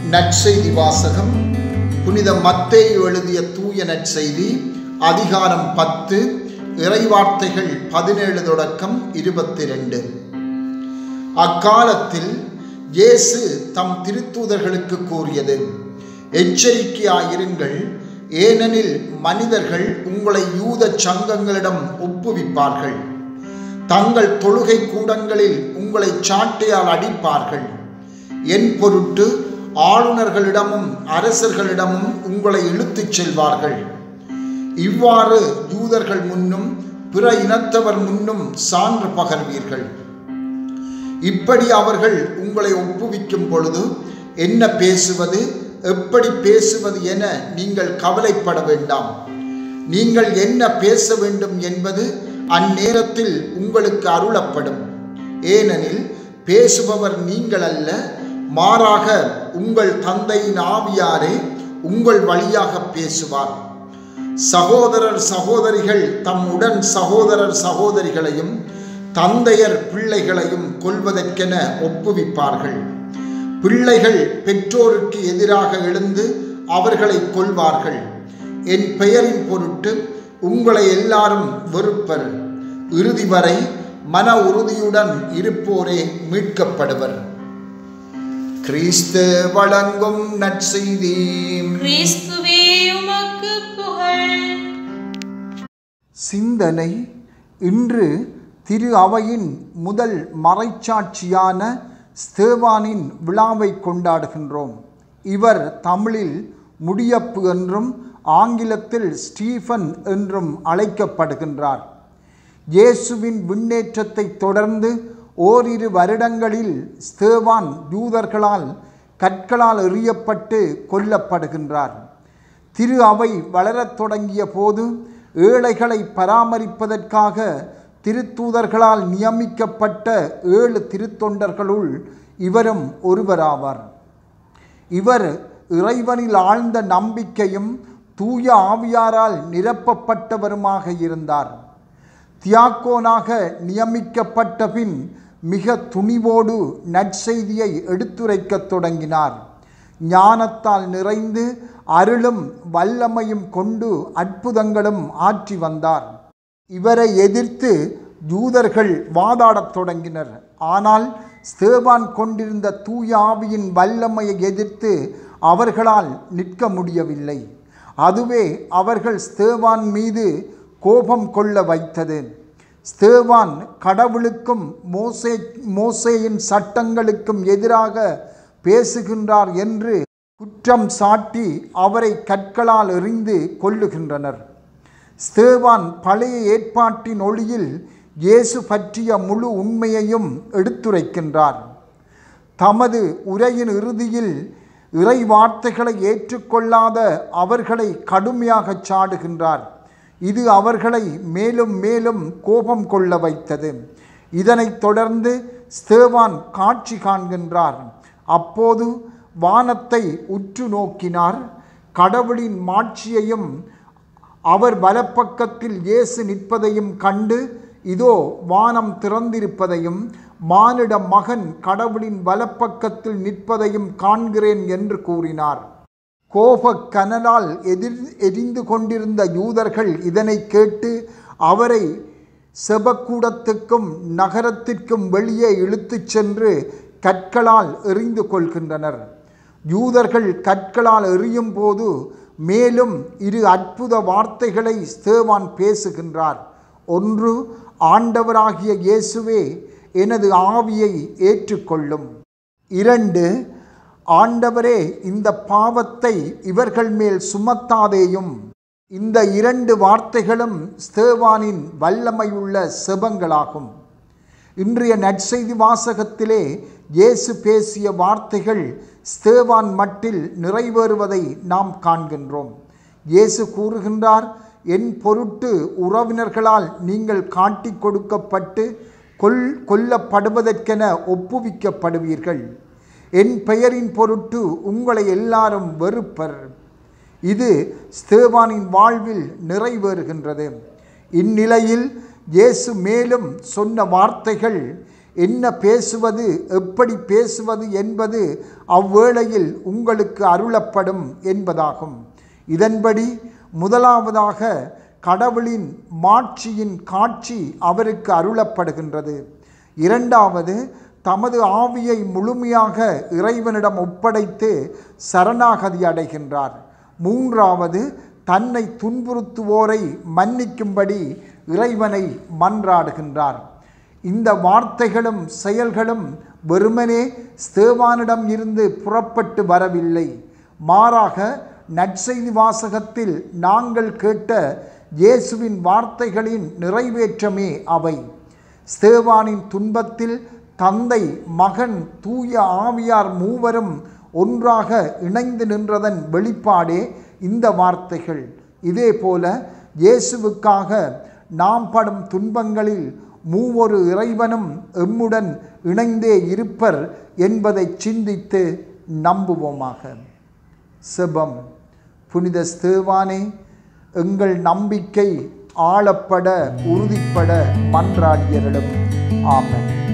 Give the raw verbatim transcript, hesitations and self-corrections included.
நற்செய்தி வாசகம். புனித மத்தேயு எழுதிய தூய நற்செய்தி அதிகாரம் பத்து, இறைவார்த்தைகள் பதினேழு தொடக்கம் இருபத்தி ரெண்டு. அக்காலத்தில் இயேசு தம் திருத்தூதர்களுக்கு கூறியது: எச்சரிக்கையாயிருங்கள், ஏனெனில் மனிதர்கள் உங்களை யூத சங்கங்களிடம் ஒப்புவிப்பார்கள். தங்கள் தொழுகை கூடங்களில் உங்களை சாட்டையால் அடிப்பார்கள். என் பொருட்டு ஆளுநர்களிடமும் அரசர்களிடமும் உங்களை இழுத்துச் செல்வார்கள். இவ்வாறு யூதர்கள் முன்னும் பிற இனத்தவர் முன்னும் சான்று பகர்வீர்கள். இப்படி அவர்கள் உங்களை ஒப்புவிக்கும் பொழுது என்ன பேசுவது, எப்படி பேசுவது என நீங்கள் கவலைப்பட வேண்டாம். நீங்கள் என்ன பேச வேண்டும் என்பது அந்நேரத்தில் உங்களுக்கு அருளப்படும். ஏனெனில் பேசுபவர் நீங்கள் அல்ல, மாறாக உங்கள் தந்தையின் ஆவியாரே உங்கள் வழியாக பேசுவார். சகோதரர் சகோதரிகள் தம் உடன் சகோதரர் சகோதரிகளையும் தந்தையர் பிள்ளைகளையும் கொல்வதற்கென ஒப்புவிப்பார்கள். பிள்ளைகள் பெற்றோருக்கு எதிராக எழுந்து அவர்களை கொல்வார்கள். என் பெயரின் பொருட்டு உங்களை எல்லாரும் வெறுப்பர். இறுதி வரை மன உறுதியுடன் இருப்போரே மீட்கப்படுவர். கிறிஸ்து வழங்கும் நற்செய்தி. கிறிஸ்துவே உமக்கு புகழ். சிந்தனை. இன்று திரு அவையின் முதல் மறைச்சாட்சியான ஸ்தேவானின் விழாவை கொண்டாடுகின்றோம். இவர் தமிழில் முடியப்பு என்றும் ஆங்கிலத்தில் ஸ்டீஃபன் என்றும் அழைக்கப்படுகின்றார். இயேசுவின் விண்ணேற்றத்தை தொடர்ந்து ஓரிரு வருடங்களில் ஸ்தேவான் யூதர்களால் கற்களால் எறியப்பட்டு கொல்லப்படுகின்றார். திரு அவை வளரத் தொடங்கிய போது ஏழைகளை பராமரிப்பதற்காக திருத்தூதர்களால் நியமிக்கப்பட்ட ஏழு திருத்தொண்டர்களுள் இவரும் ஒருவராவார். இவர் இறைவனில் ஆழ்ந்த நம்பிக்கையும் தூய ஆவியாரால் நிரப்பப்பட்டவருமாக இருந்தார். தியாக்கோனாக நியமிக்கப்பட்ட பின் மிக துணிவோடு நற்செய்தியை எடுத்துரைக்கத் தொடங்கினார். ஞானத்தால் நிறைந்து அருளும் வல்லமையும் கொண்டு அற்புதங்களும் ஆற்றி வந்தார். இவரை எதிர்த்து யூதர்கள் வாதாடத் தொடங்கினர். ஆனால் ஸ்தேவான் கொண்டிருந்த தூய ஆவியின் வல்லமையை எதிர்த்து அவர்களால் நிற்க முடியவில்லை. அதுவே அவர்கள் ஸ்தேவான் மீது கோபம் கொள்ள வைத்தது. ஸ்தேவான் கடவுளுக்கும் மோசே மோசேயின் சட்டங்களுக்கும் எதிராக பேசுகின்றார் என்று குற்றம் சாட்டி அவரை கற்களால் எறிந்து கொல்லுகின்றனர். ஸ்தேவான் பழைய ஏற்பாட்டின் ஒளியில் இயேசு பற்றிய முழு உண்மையையும் எடுத்துரைக்கின்றார். தமது உரையின் இறுதியில் இறை வார்த்தைகளை ஏற்றுக்கொள்ளாத அவர்களை கடுமையாக சாடுகின்றார். இது அவர்களை மேலும் மேலும் கோபம் கொள்ள வைத்தது. இதனைத் தொடர்ந்து ஸ்தேவான் காட்சி காண்கின்றார். அப்போது வானத்தை உற்று நோக்கினார். கடவுளின் மாட்சியையும் அவர் வலப்பக்கத்தில் இயேசு நிற்பதையும் கண்டு, இதோ வானம் திறந்திருப்பதையும் மானிட மகன் கடவுளின் வலப்பக்கத்தில் நிற்பதையும் காண்கிறேன் என்று கூறினார். கோப கனலால் எதிர் எரிந்து கொண்டிருந்த யூதர்கள் இதனை கேட்டு அவரை செபக்கூடத்துக்கும் நகரத்திற்கும் வெளியே இழுத்துச் சென்று கற்களால் எறிந்து கொள்கின்றனர். யூதர்கள் கற்களால் எறியும் போது மேலும் இரு அற்புத வார்த்தைகளை ஸ்தேவான் பேசுகின்றார். ஒன்று, ஆண்டவராகிய இயேசுவே, எனது ஆவியை ஏற்றுக்கொள்ளும். இரண்டு, ஆண்டவரே, இந்த பாவத்தை இவர்கள் மேல் சுமத்தாதேயும். இந்த இரண்டு வார்த்தைகளும் ஸ்தேவானின் வல்லமையுள்ள செபங்களாகும். இன்றைய நற்செய்தி வாசகத்திலே இயேசு பேசிய வார்த்தைகள் ஸ்தேவான் மட்டில் நிறைவேறுவதை நாம் காண்கின்றோம். இயேசு கூறுகின்றார்: என் பொருட்டு உறவினர்களால் நீங்கள் காட்டி கொடுக்கப்பட்டு கொல் கொல்லப்படுவதற்கென ஒப்புவிக்கப்படுவீர்கள். என் பெயரின் பொருட்டு உங்களை எல்லாரும் வெறுப்பர். இது ஸ்தேவானின் வாழ்வில் நிறைவேறுகின்றது. இந்நிலையில் இயேசு மேலும் சொன்ன வார்த்தைகள்: என்ன பேசுவது, எப்படி பேசுவது என்பது அவ்வேளையில் உங்களுக்கு அருளப்படும் என்பதாகும். இதன்படி முதலாவதாக கடவுளின் மாட்சியின் காட்சி அவருக்கு அருளப்படுகின்றது. இரண்டாவது, தமது ஆவியை முழுமையாக இறைவனிடம் ஒப்படைத்து சரணாகதி அடைகின்றார். மூன்றாவது, தன்னை துன்புறுத்துவோரை மன்னிக்கும்படி இறைவனை மன்றாடுகின்றார். இந்த வார்த்தைகளும் செயல்களும் வெறுமனே ஸ்தேவானிடம் இருந்து புறப்பட்டு வரவில்லை. மாறாக நற்செய்தி வாசகத்தில் நாங்கள் கேட்ட இயேசுவின் வார்த்தைகளின் நிறைவேற்றமே அவை. ஸ்தேவானின் துன்பத்தில் தந்தை, மகன், தூய ஆவியார் மூவரும் ஒன்றாக இணைந்து நின்றதன் வெளிப்பாடே இந்த வார்த்தைகள். இதேபோல இயேசுவுக்காக நாம் படும் துன்பங்களில் மூவொரு இறைவனும் எம்முடன் இணைந்தே இருப்பர் என்பதை சிந்தித்து நம்புவோமாக. செபம். புனித ஸ்தேவானே, எங்கள் நம்பிக்கை ஆளப்பட உறுதிப்பட மன்றாடியரிடம். ஆமென்.